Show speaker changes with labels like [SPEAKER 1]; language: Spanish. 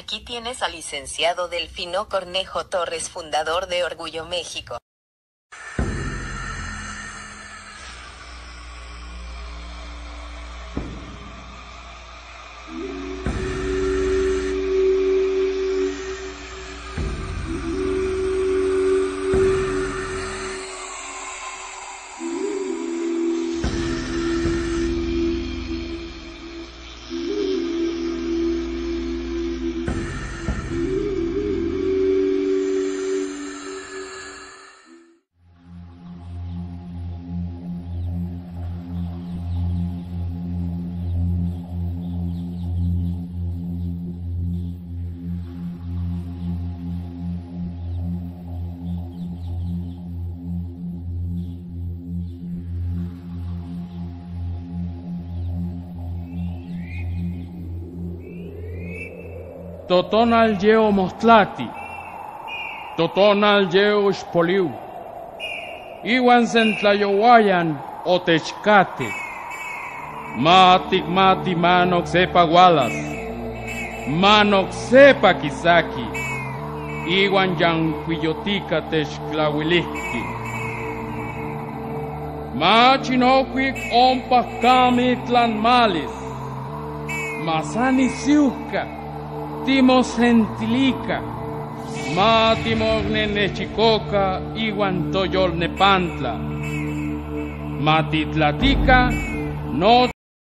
[SPEAKER 1] Aquí tienes al licenciado Delfino Cornejo Torres, fundador de Orgullo México.
[SPEAKER 2] Totonal yeo Mostlati, Totonal yeo Xpoliu, Iwan Sentlayowayan Otechcate, Matic Mati Manok Sepa Walas, Manok Sepa Kisaki, Iwan Yanquillotica Techclawilihki, Machinoquic Ompa Camitlan Malis, Masani Siuca, Timos Gentilica, Matimorne Nechicoca, Iwan Toyol Nepantla, Matitlatica, no